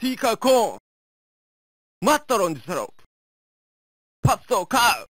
ティーカーコーンマットロンジスロープパッソーカー